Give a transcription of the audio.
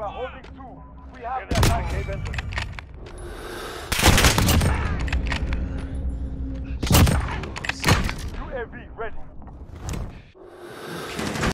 We're holding two. We have their line. UAV ready.